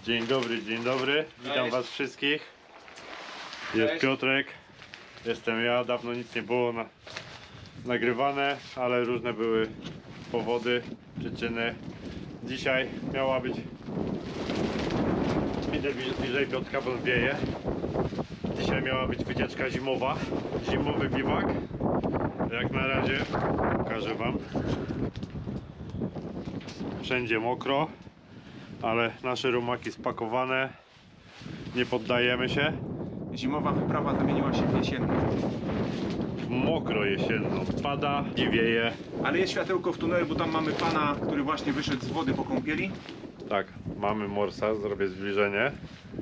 Dzień dobry, witam was wszystkich. Jest Piotrek, jestem ja, dawno nic nie było nagrywane, ale różne były powody, przyczyny. Dzisiaj miała być, idę bliżej Piotrka, bo wieje. Dzisiaj miała być wycieczka zimowa, zimowy biwak. Jak na razie pokażę wam. Wszędzie mokro, ale nasze rumaki spakowane, nie poddajemy się. Zimowa wyprawa zamieniła się w jesienną. Mokro jesienną, pada i wieje. Ale jest światełko w tunelu, bo tam mamy pana, który właśnie wyszedł z wody po kąpieli. Tak, mamy morsa, zrobię zbliżenie.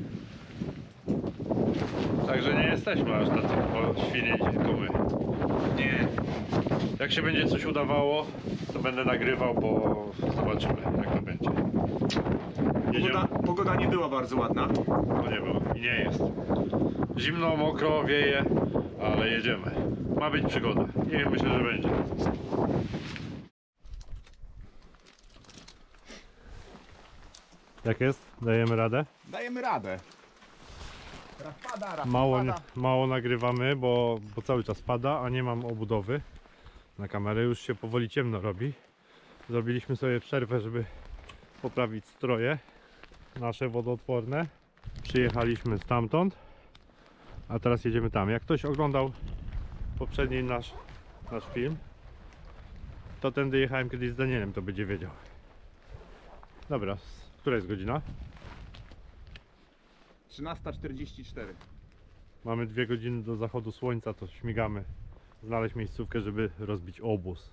Także nie jesteśmy aż tacy świnięci, tylko my. Nie. Jak się będzie coś udawało, to będę nagrywał, bo zobaczymy, jak to będzie. Pogoda nie była bardzo ładna. No nie było i nie jest. Zimno, mokro, wieje, ale jedziemy. Ma być przygoda i myślę, że będzie. Jak jest? Dajemy radę? Dajemy radę. Raz pada. Mało nagrywamy, bo cały czas pada, a nie mam obudowy na kamerę. Już się powoli ciemno robi. Zrobiliśmy sobie przerwę, żeby poprawić stroje nasze wodoodporne. Przyjechaliśmy stamtąd, a teraz jedziemy tam. Jak ktoś oglądał poprzedni nasz film, to tędy jechałem kiedyś z Danielem, to będzie wiedział. Dobra, która jest godzina? 13:44. Mamy 2 godziny do zachodu słońca, to śmigamy znaleźć miejscówkę, żeby rozbić obóz.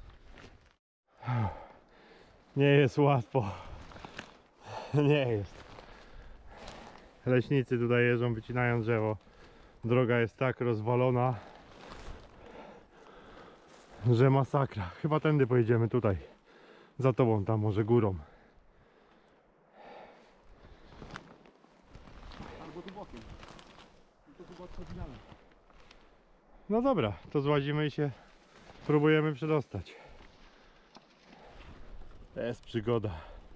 Nie jest łatwo. Nie jest. Leśnicy tutaj jeżdżą, wycinają drzewo. Droga jest tak rozwalona, że masakra. Chyba tędy pojedziemy tutaj. Za tobą, tam może górą. Albo tu bokiem. To chyba odchodzimy. No dobra, to złazimy i się próbujemy przedostać. To jest przygoda.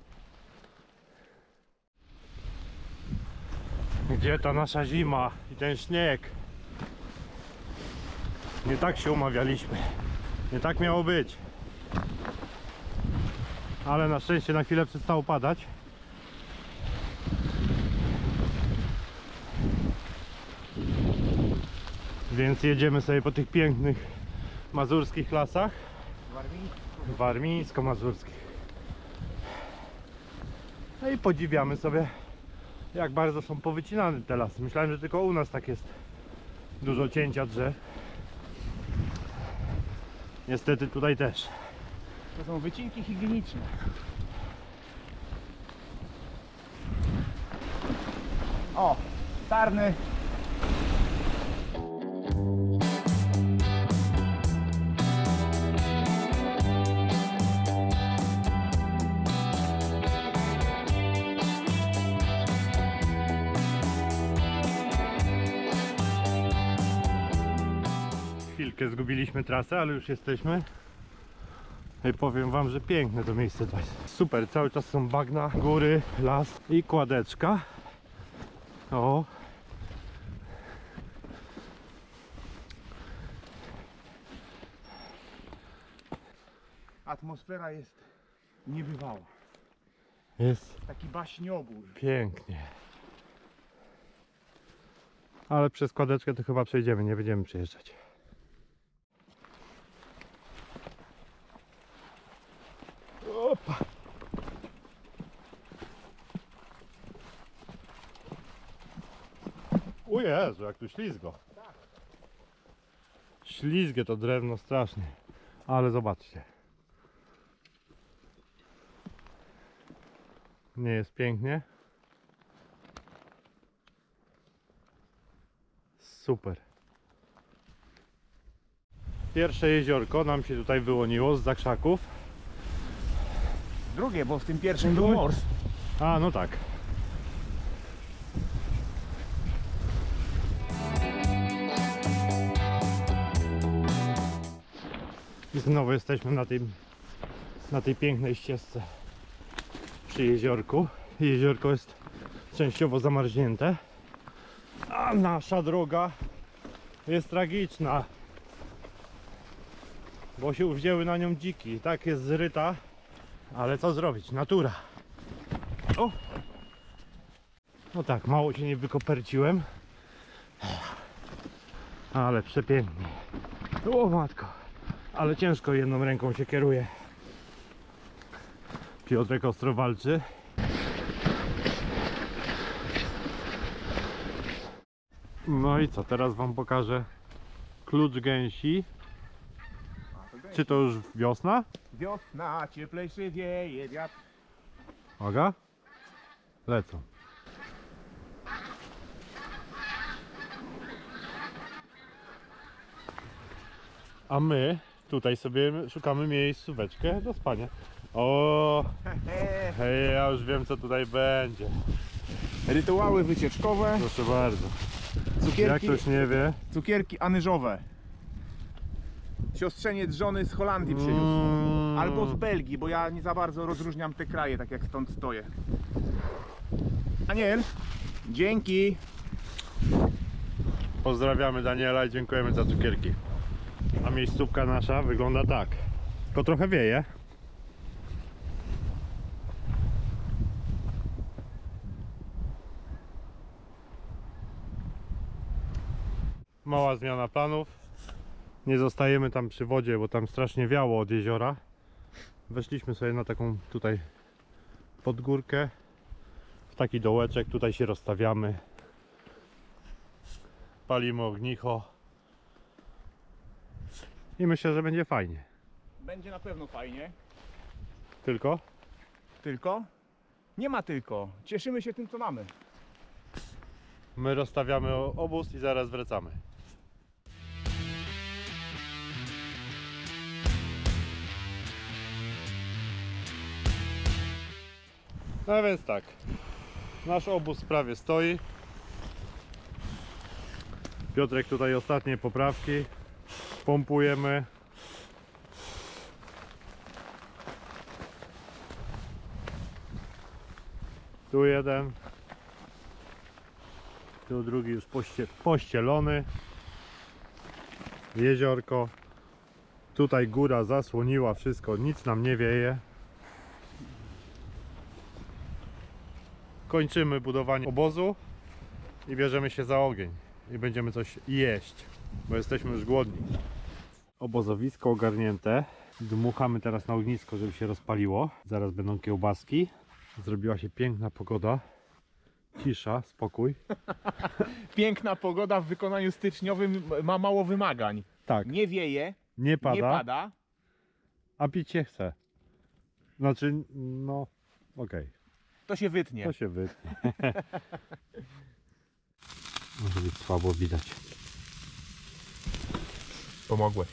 Gdzie ta nasza zima i ten śnieg? Nie tak się umawialiśmy. Nie tak miało być. Ale na szczęście na chwilę przestało padać. Więc jedziemy sobie po tych pięknych mazurskich lasach. Warmińsko-mazurskich. No i podziwiamy sobie, jak bardzo są powycinane te lasy. Myślałem, że tylko u nas tak jest dużo cięcia drzew. Niestety tutaj też. To są wycinki higieniczne. O, Tarny. Chwilkę zgubiliśmy trasę, ale już jesteśmy. I powiem wam, że piękne to miejsce to jest. Super, cały czas są bagna, góry, las i kładeczka. O. Atmosfera jest niebywała. Jest Taki baśniobór. pięknie. Ale przez kładeczkę to chyba przejdziemy, nie będziemy przejeżdżać. Opa. O Jezu, jak tu ślizgo. Ślizgie to drewno strasznie. Ale zobaczcie. Nie jest pięknie? Super. Pierwsze jeziorko nam się tutaj wyłoniło z krzaków. Drugie, bo w tym pierwszym był mors. A, no tak. I znowu jesteśmy na tej pięknej ścieżce przy jeziorku. Jeziorko jest częściowo zamarznięte. A nasza droga jest tragiczna, bo się wzięły na nią dziki. Tak jest zryta, ale co zrobić? Natura. O! No tak, mało się nie wykoperciłem, ale przepięknie. O matko, ale ciężko jedną ręką się kieruje. Piotrek ostro walczy. No i co, teraz wam pokażę klucz gęsi. Czy to już wiosna? Wiosna, cieplejszy wieje wiatr. Uwaga, lecą. A my tutaj sobie szukamy miejscóweczkę do spania. O, hej, ja już wiem co tutaj będzie. Rytuały wycieczkowe, Proszę bardzo. Jak cukierki, ktoś nie wie, cukierki anyżowe. Siostrzeniec żony z Holandii przyniósł. Albo z Belgii, bo ja nie za bardzo rozróżniam te kraje, tak jak stąd stoję. Daniel, dzięki. Pozdrawiamy Daniela i dziękujemy za cukierki. A miejscówka nasza wygląda tak. Tylko trochę wieje. Mała zmiana planów. Nie zostajemy tam przy wodzie, bo tam strasznie wiało od jeziora. Weszliśmy sobie na taką tutaj podgórkę. W taki dołeczek. Tutaj się rozstawiamy. Palimy ognicho. I myślę, że będzie fajnie. Będzie na pewno fajnie. Tylko? Tylko? Nie ma tylko. Cieszymy się tym, co mamy. My rozstawiamy obóz i zaraz wracamy. No więc tak, nasz obóz prawie stoi. Piotrek tutaj ostatnie poprawki. Pompujemy. Tu jeden. Tu drugi już pościelony. Jeziorko. Tutaj góra zasłoniła wszystko, nic nam nie wieje. Kończymy budowanie obozu i bierzemy się za ogień. I będziemy coś jeść, bo jesteśmy już głodni. Obozowisko ogarnięte. Dmuchamy teraz na ognisko, żeby się rozpaliło. Zaraz będą kiełbaski. Zrobiła się piękna pogoda. Cisza, spokój. Piękna pogoda w wykonaniu styczniowym ma mało wymagań. Tak, Nie wieje, nie pada, nie pada. a pić się chce. Znaczy, no, okej. To się wytnie. To się wytnie. Może być słabo widać. Pomogłeś.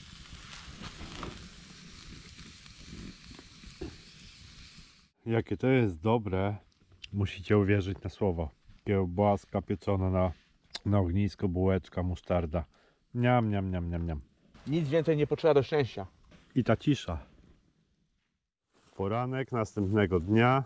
Jakie to jest dobre, musicie uwierzyć na słowo. Kiełbaska pieczona na ognisko, bułeczka, musztarda. Niam, niam, niam, niam, niam. Nic więcej nie potrzeba do szczęścia. I ta cisza. Poranek następnego dnia.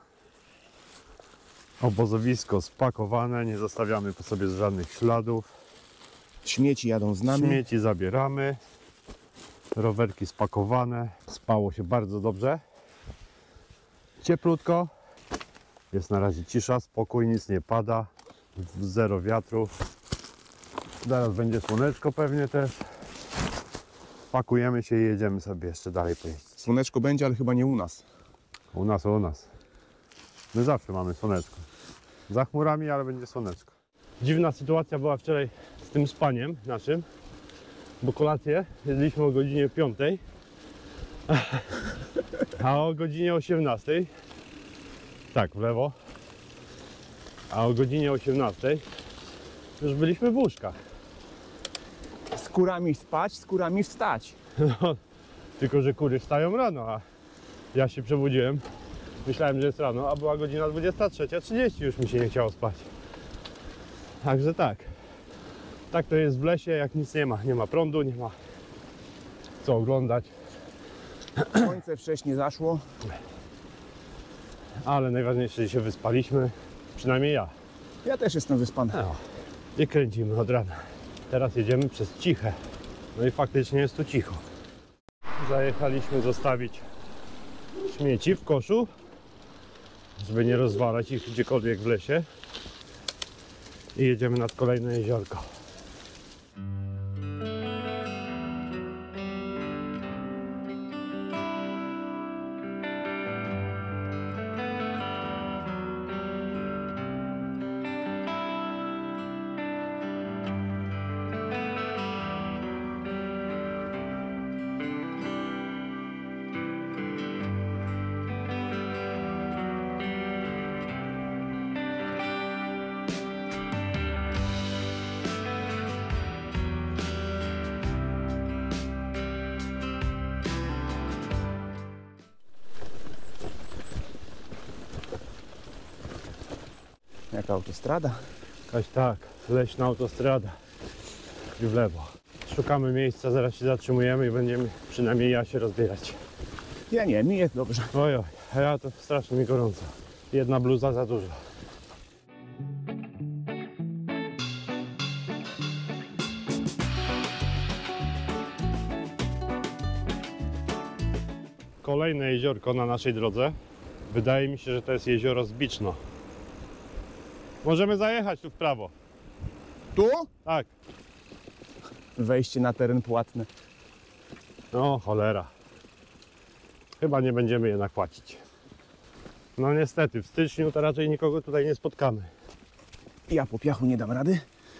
Obozowisko spakowane, nie zostawiamy po sobie żadnych śladów. Śmieci jadą z nami. Śmieci zabieramy. Rowerki spakowane. Spało się bardzo dobrze. Cieplutko. Jest na razie cisza, spokój, nic nie pada. Zero wiatrów. Zaraz będzie słoneczko pewnie też. Pakujemy się i jedziemy sobie jeszcze dalej pojeździć. Słoneczko będzie, ale chyba nie u nas. U nas. My zawsze mamy słoneczko. Za chmurami, ale będzie słoneczko. Dziwna sytuacja była wczoraj z tym spaniem naszym, bo kolację jedliśmy o godzinie 5, a o godzinie 18, tak w lewo, a o godzinie 18 już byliśmy w łóżkach. Z kurami spać, z kurami wstać. No, tylko że kury wstają rano, a ja się przebudziłem. Myślałem, że jest rano, a była godzina 23:30, już mi się nie chciało spać. Także tak. Tak to jest w lesie, jak nic nie ma. Nie ma prądu, nie ma co oglądać. Słońce wcześnie zaszło. Ale najważniejsze, że się wyspaliśmy. Przynajmniej ja. Ja też jestem wyspany. No. I kręcimy od rana. Teraz jedziemy przez Ciche. No i faktycznie jest tu cicho. Zajechaliśmy zostawić śmieci w koszu, żeby nie rozwalać ich gdziekolwiek w lesie. I jedziemy nad kolejne jeziorko. Jaka autostrada? Jakaś tak, leśna autostrada. I w lewo. Szukamy miejsca, zaraz się zatrzymujemy i będziemy, przynajmniej ja, się rozbierać. Ja nie, mi jest dobrze. Ojoj, a ja to strasznie mi gorąco. Jedna bluza za dużo. Kolejne jeziorko na naszej drodze. Wydaje mi się, że to jest jezioro Zbiczno. Możemy zajechać tu w prawo. Tu? Tak. Wejście na teren płatny. No cholera. Chyba nie będziemy jednak płacić. No niestety, w styczniu to raczej nikogo tutaj nie spotkamy. Ja po piachu nie dam rady.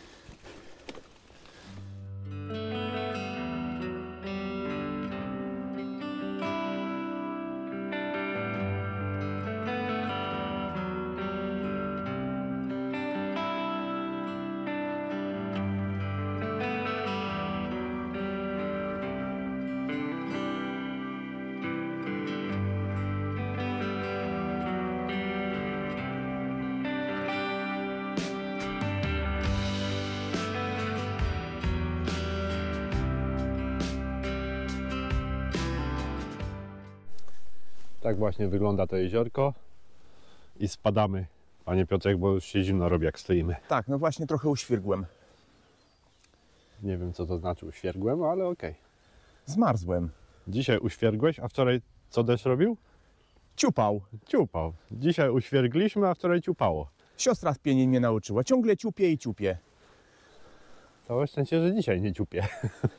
Tak właśnie wygląda to jeziorko. I spadamy, panie Piotrek, bo już się zimno robi, jak stoimy. Tak, no właśnie trochę uświrgłem. Nie wiem, co to znaczy uświergłem, ale okej. Zmarzłem. Dzisiaj uświergłeś, a wczoraj co deszcz robił? Ciupał. Ciupał. Dzisiaj uświergliśmy, a wczoraj ciupało. Siostra z pienień mnie nauczyła. Ciągle ciupie i ciupie. Całe szczęście, że dzisiaj nie ciupie.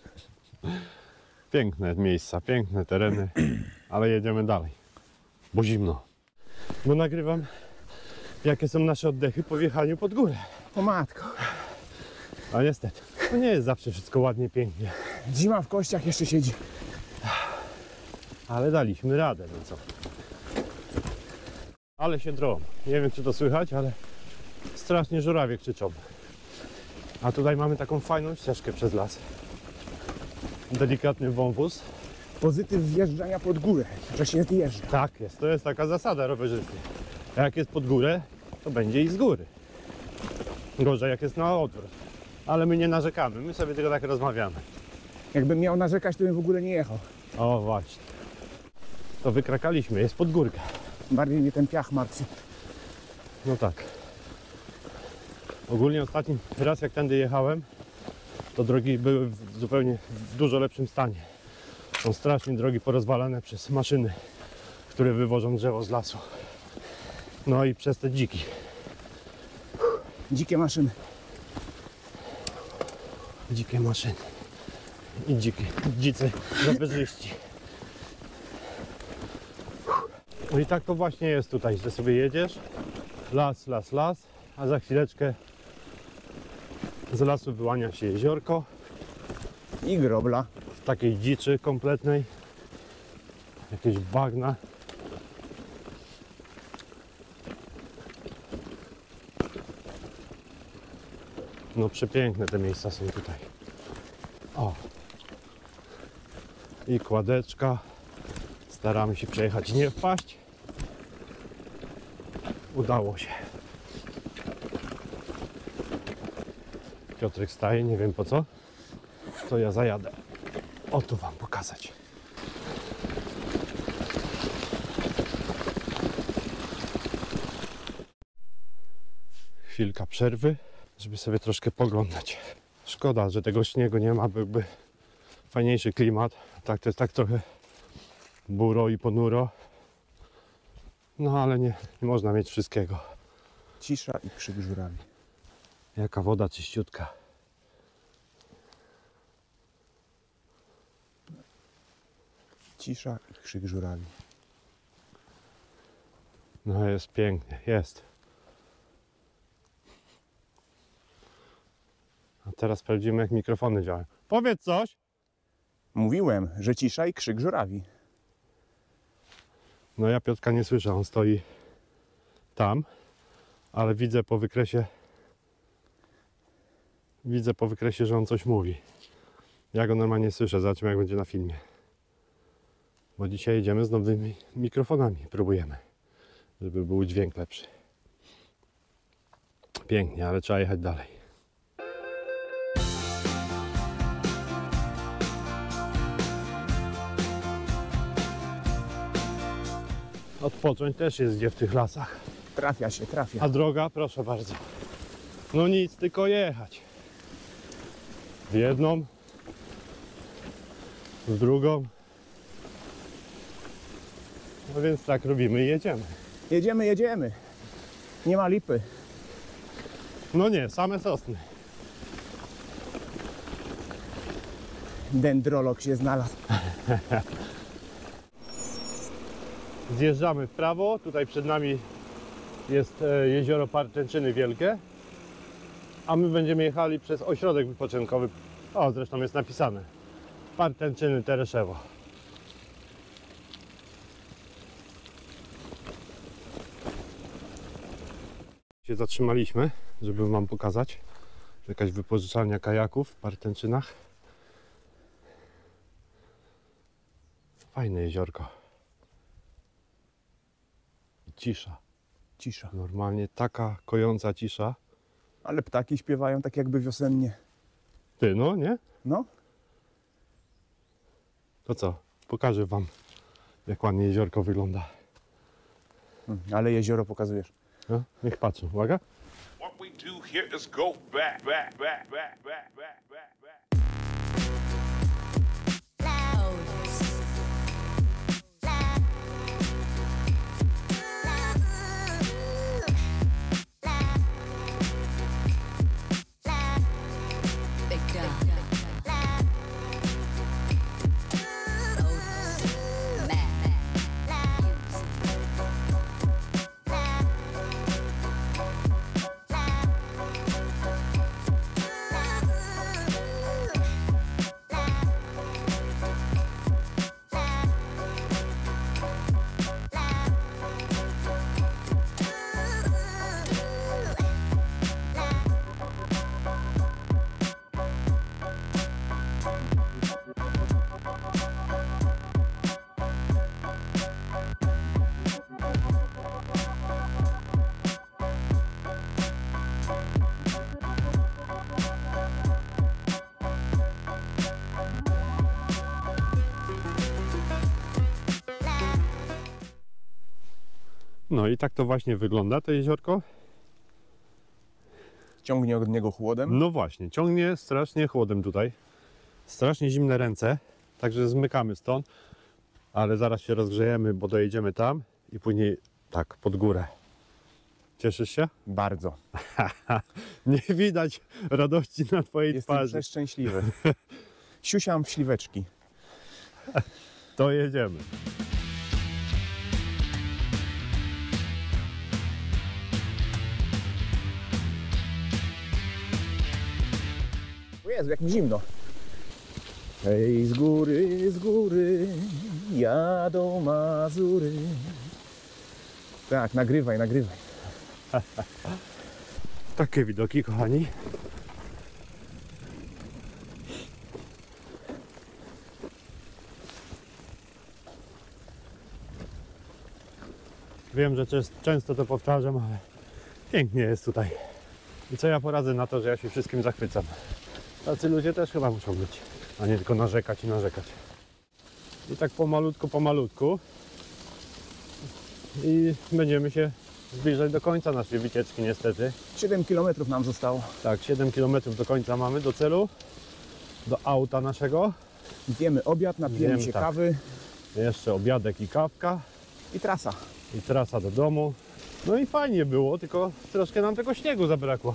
Piękne miejsca, piękne tereny, ale jedziemy dalej, bo zimno. Bo nagrywam, jakie są nasze oddechy po wjechaniu pod górę. O matko. A niestety, to nie jest zawsze wszystko ładnie, pięknie. Zima w kościach jeszcze siedzi. Ale daliśmy radę, no co. Ale się drą. Nie wiem, czy to słychać, ale strasznie żurawie krzyczą. A tutaj mamy taką fajną ścieżkę przez las. Delikatny wąwóz. Pozytyw wjeżdżania pod górę, że się zjeżdża. Tak jest, to jest taka zasada rowerzysty. Jak jest pod górę, to będzie i z góry. Gorzej jak jest na odwrót. Ale my nie narzekamy, my sobie tylko tak rozmawiamy. Jakbym miał narzekać, to bym w ogóle nie jechał. O właśnie. To wykrakaliśmy, jest pod górkę. Bardziej mnie ten piach martwi. No tak. Ogólnie ostatni raz, jak tędy jechałem, to drogi były zupełnie w dużo lepszym stanie. Są strasznie drogi porozwalane przez maszyny, które wywożą drzewo z lasu. No i przez te dziki. Dzikie maszyny. Dzikie maszyny. I dzicy rowerzyści. No i tak to właśnie jest tutaj, że sobie jedziesz, las, las, las, a za chwileczkę z lasu wyłania się jeziorko I grobla. w takiej dziczy kompletnej, jakieś bagna. No przepiękne te miejsca są tutaj. O. I kładeczka. Staramy się przejechać i nie wpaść. Udało się. Piotrek staje, nie wiem po co. To ja zajadę. O, tu wam pokazać. chwilka przerwy, żeby sobie troszkę poglądać. Szkoda, że tego śniegu nie ma, byłby fajniejszy klimat. Tak, to jest tak trochę buro i ponuro. No ale nie można mieć wszystkiego. Cisza i krzyk żurawi. Jaka woda czyściutka. Cisza i krzyk żurawi. No jest pięknie, jest. A teraz sprawdzimy, jak mikrofony działają. Powiedz coś! Mówiłem, że cisza i krzyk żurawi. No ja Piotrka nie słyszę, on stoi tam, ale widzę po wykresie, że on coś mówi. Ja go normalnie słyszę, zobaczymy, jak będzie na filmie. Bo dzisiaj jedziemy z nowymi mikrofonami, próbujemy, żeby był dźwięk lepszy. Pięknie, ale trzeba jechać dalej. Odpocząć też jest gdzie w tych lasach. Trafia się, trafia. A droga, proszę bardzo. No nic, tylko jechać. W jedną, w drugą. No więc tak robimy i jedziemy. Jedziemy, jedziemy. Nie ma lipy. No nie, same sosny. Dendrolog się znalazł. Zjeżdżamy w prawo, tutaj przed nami jest jezioro Partęczyny Wielkie, a my będziemy jechali przez ośrodek wypoczynkowy, o zresztą jest napisane, Partęczyny Tereszewo. Się zatrzymaliśmy, żeby wam pokazać, jakaś wypożyczalnia kajaków w Partęczynach. Fajne jeziorko. Cisza. Cisza. Normalnie taka kojąca cisza. Ale ptaki śpiewają tak jakby wiosennie. Ty, no nie? No, To co? Pokażę wam, jak ładnie jeziorko wygląda. ale jezioro pokazujesz. No, niech patrzą. Uwaga. What we do here is go back, back, back, back, back, back, back, back. No i tak to właśnie wygląda to jeziorko. Ciągnie od niego chłodem. No właśnie, ciągnie strasznie chłodem tutaj. Strasznie zimne ręce, także zmykamy stąd. Ale zaraz się rozgrzejemy, bo dojedziemy tam i później tak, pod górę. Cieszysz się? Bardzo. Nie widać radości na twojej Jestem twarzy. przeszczęśliwy. Siusiam w śliweczki. To jedziemy. O Jezu, jak mi zimno. Hej, z góry, jadą Mazury. Tak, nagrywaj, nagrywaj. Takie widoki, kochani. Wiem, że często to powtarzam, ale pięknie jest tutaj. I co ja poradzę na to, że ja się wszystkim zachwycam. Tacy ludzie też chyba muszą być, a nie tylko narzekać i narzekać. I tak pomalutku, pomalutku. I będziemy się zbliżać do końca naszej wycieczki niestety. 7 km nam zostało. Tak, 7 km do końca mamy, do celu, do auta naszego. Zjemy obiad, napijemy Zjemy, się tak. kawy Jeszcze obiadek i kawka i trasa. i trasa do domu. No i fajnie było, tylko troszkę nam tego śniegu zabrakło.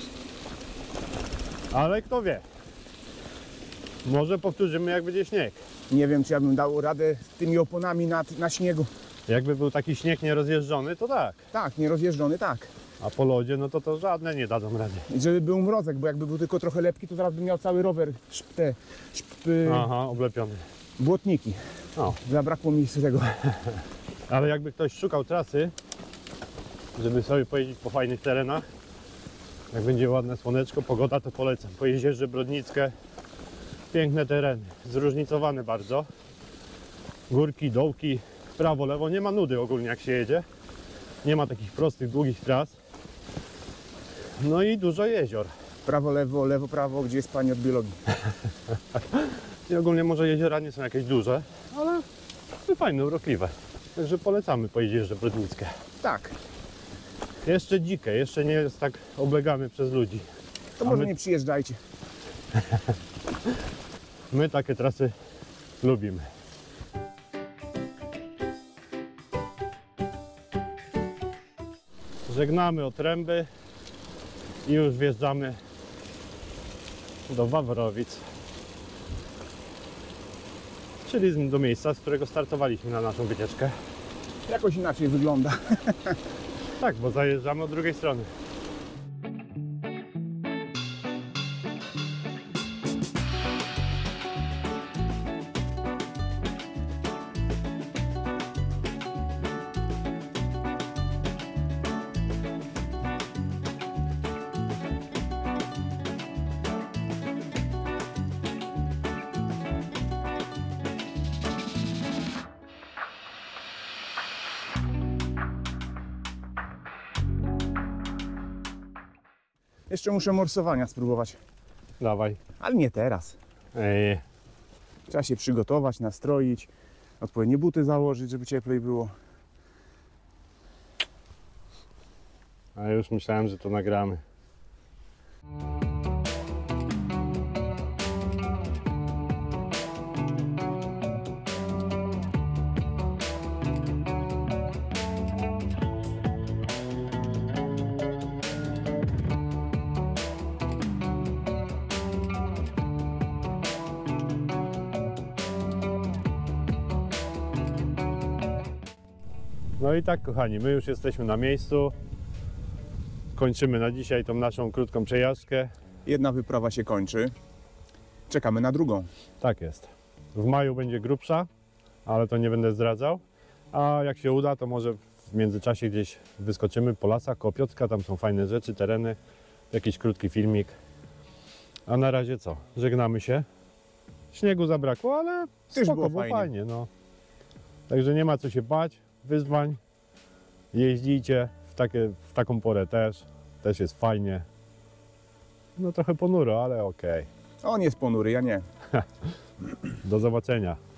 Ale kto wie, może powtórzymy jak będzie śnieg. Nie wiem, czy ja bym dał radę z tymi oponami na śniegu. Jakby był taki śnieg nierozjeżdżony, to tak. Tak, nierozjeżdżony, tak. A po lodzie, no to żadne nie dadzą rady. I żeby był mrozek, bo jakby był tylko trochę lepki, to zaraz bym miał cały rower, Aha, oblepiony. błotniki. No. Zabrakło mi tego. Ale jakby ktoś szukał trasy, żeby sobie pojeździć po fajnych terenach, jak będzie ładne słoneczko, pogoda, to polecam. Po Jeziorze Brodnickie, piękne tereny, zróżnicowane bardzo. Górki, dołki, prawo, lewo, nie ma nudy ogólnie jak się jedzie. Nie ma takich prostych, długich tras. No i dużo jezior. Prawo, lewo, prawo, gdzie jest pani od biologii? I ogólnie może jeziora nie są jakieś duże, ale fajne, urokliwe. Także polecamy po Jeziorze Brodnickie. Tak, Jeszcze dzikie, jeszcze nie jest tak oblegany przez ludzi. to A może my- nie przyjeżdżajcie. My takie trasy lubimy. Żegnamy Otręby i już wjeżdżamy do Wawrowic. Czyli do miejsca, z którego startowaliśmy na naszą wycieczkę. Jakoś inaczej wygląda. Tak, bo zajeżdżamy od drugiej strony. Jeszcze muszę morsowania spróbować, Dawaj. ale nie teraz. Ej, Trzeba się przygotować, nastroić, odpowiednie buty założyć, żeby cieplej było. a już myślałem, że to nagramy. No i tak, kochani, my już jesteśmy na miejscu. Kończymy na dzisiaj tą naszą krótką przejażdżkę. Jedna wyprawa się kończy. Czekamy na drugą. Tak jest. W maju będzie grubsza, ale to nie będę zdradzał. A jak się uda, to może w międzyczasie gdzieś wyskoczymy po lasach koło Piotrka. Tam są fajne rzeczy, tereny. Jakiś krótki filmik. A na razie co? Żegnamy się. Śniegu zabrakło, ale Też spoko, było fajnie. no. Także nie ma co się bać. Wyzwań. Jeździcie w taką porę też. Też jest fajnie. No trochę ponuro, ale okej. On jest ponury, ja nie. Do zobaczenia.